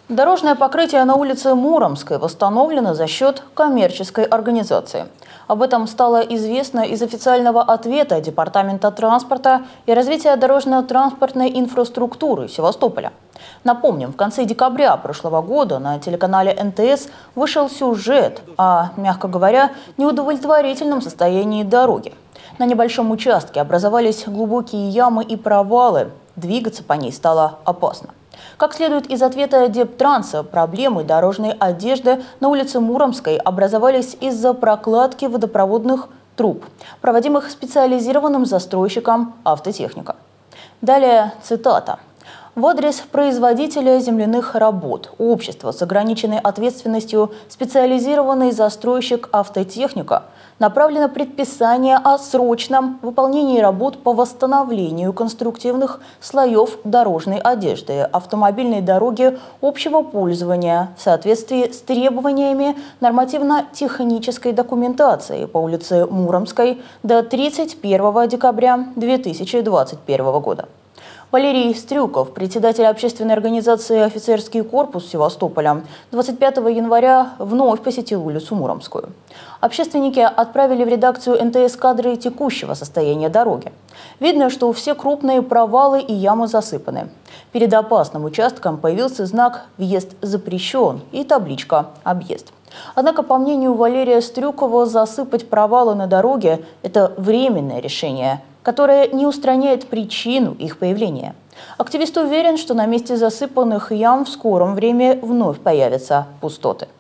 Дорожное покрытие на улице Муромской восстановлено за счет коммерческой организации. Об этом стало известно из официального ответа Департамента транспорта и развития дорожно-транспортной инфраструктуры Севастополя. Напомним, в конце декабря прошлого года на телеканале НТС вышел сюжет о, мягко говоря, неудовлетворительном состоянии дороги. На небольшом участке образовались глубокие ямы и провалы. Двигаться по ней стало опасно. Как следует из ответа Дептранса, проблемы дорожной одежды на улице Муромской образовались из-за прокладки водопроводных труб, проводимых специализированным застройщиком «Автотехника». Далее цитата. В адрес производителя земляных работ общества с ограниченной ответственностью специализированный застройщик «Автотехника» направлено предписание о срочном выполнении работ по восстановлению конструктивных слоев дорожной одежды автомобильной дороги общего пользования в соответствии с требованиями нормативно-технической документации по улице Муромской до 31 декабря 2021 года. Валерий Стрюков, председатель общественной организации «Офицерский корпус» Севастополя, 25 января вновь посетил улицу Муромскую. Общественники отправили в редакцию НТС кадры текущего состояния дороги. Видно, что все крупные провалы и ямы засыпаны. Перед опасным участком появился знак «Въезд запрещен» и табличка «Объезд». Однако, по мнению Валерия Стрюкова, засыпать провалы на дороге – это временное решение, которое не устраняет причину их появления. Активист уверен, что на месте засыпанных ям в скором времени вновь появятся пустоты.